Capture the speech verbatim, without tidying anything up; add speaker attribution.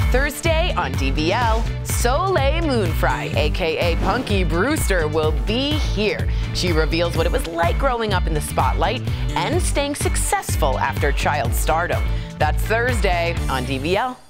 Speaker 1: Thursday on D B L, Soleil Moon Frye, aka Punky Brewster, will be here. She reveals what it was like growing up in the spotlight and staying successful after child stardom. That's Thursday on D B L.